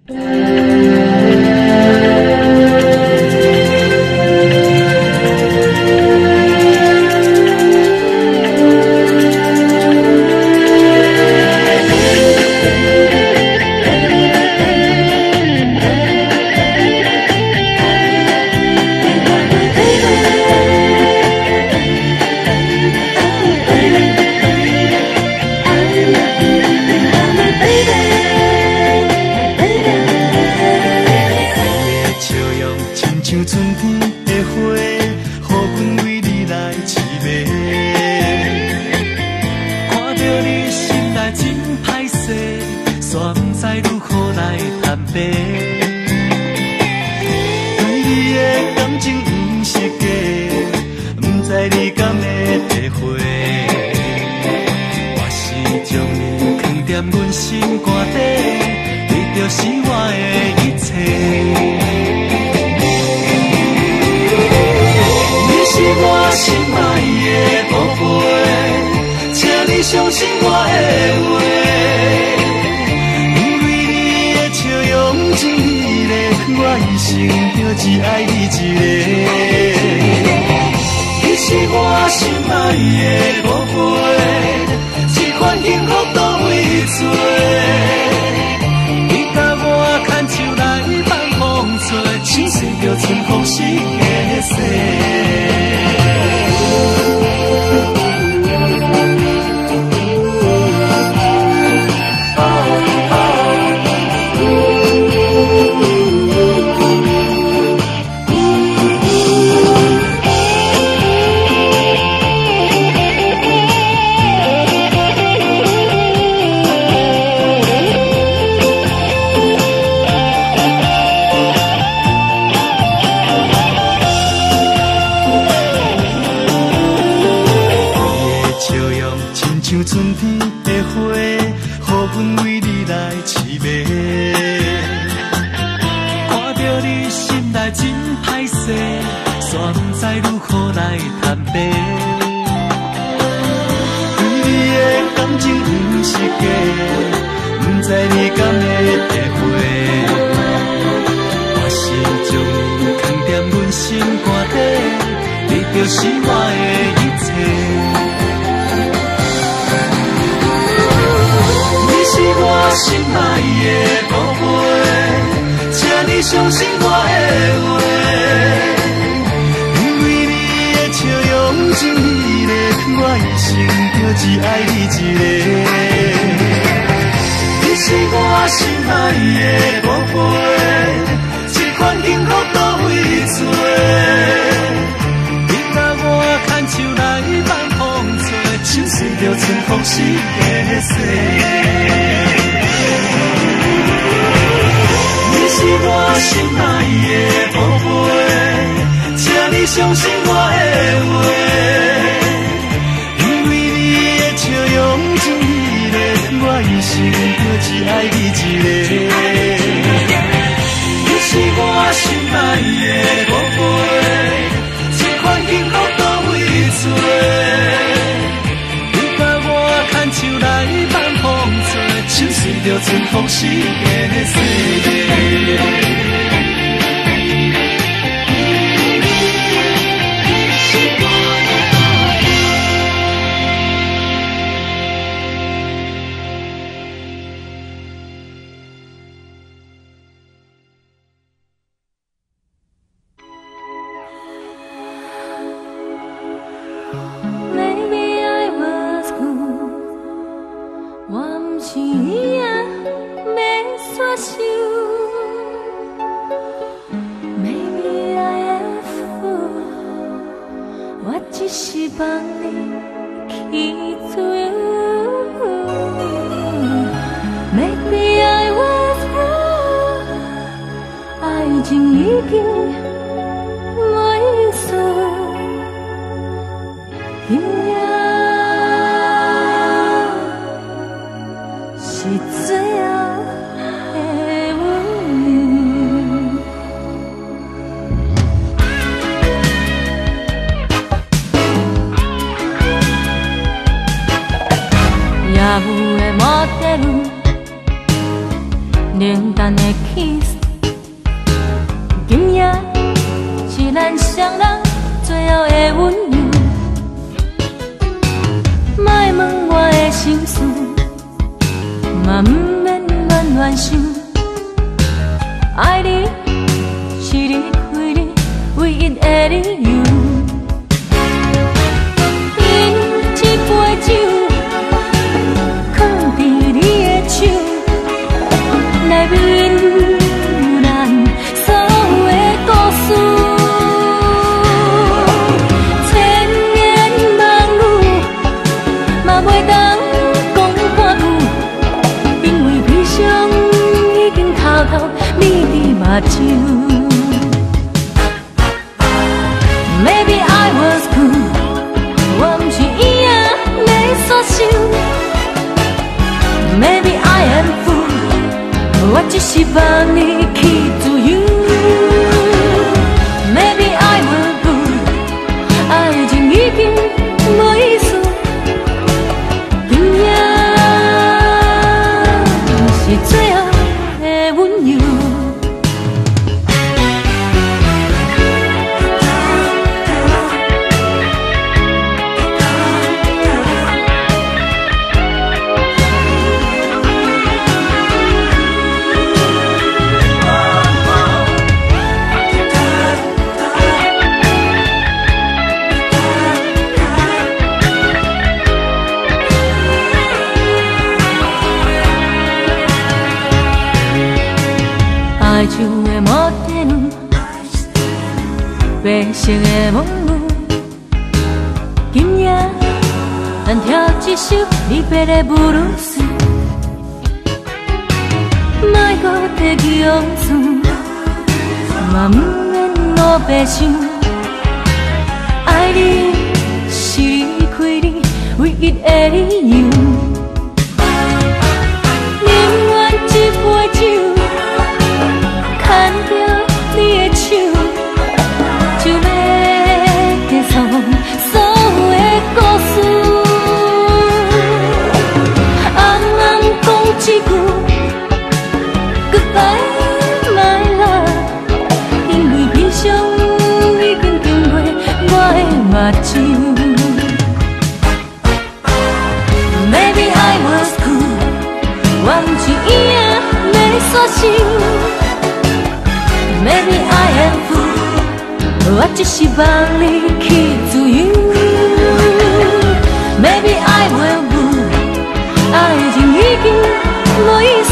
夜笛持ってる冷淡的 kiss， 今夜是咱双人最后的温柔。莫问我的心事，嘛不免乱乱想。爱你是离开你唯一的理由。饮一杯酒，放伫你的手。内面有咱所有的故事，千言万语嘛袂当讲半句，因为悲伤已经偷偷你伫目睭。Maybe I was cool， 我不是伊仔要煞手。Maybe I am fool，我只是放你去自由。Maybe I will good， 爱情已经无意思。今夜是最后的温柔。爱像的摩天轮，白色的梦雾。今夜咱跳一首离别的布鲁斯，莫搁提起往事，嘛不免老白想。爱你是离开你唯一的理由。宁愿一杯酒。牵着你的手，就要结束所有的故事。暗暗讲一句 Goodbye my love， 因为悲伤已经经过我的目睭。Maybe I was cool， 我不是伊仔要煞手。Maybe I am fool， 我只是放你去自由。Maybe I will blue， 爱情已经无意思。